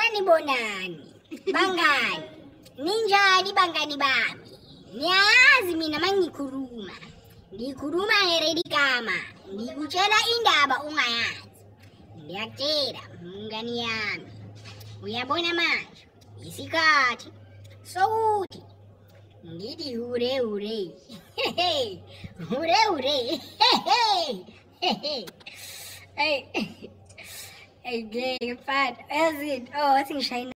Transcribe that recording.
Sanibonani bangani, ninjani bangani bami? Niyazi mina mangikhuluma ngeredi gama, ngikutshela indaba ungayazi. Ngiyakutshela mngani yami, uyabona manje isikhathi sokuthi ngithi hure hure hure hure hey hey ngeke mfana, yazi oh singishayina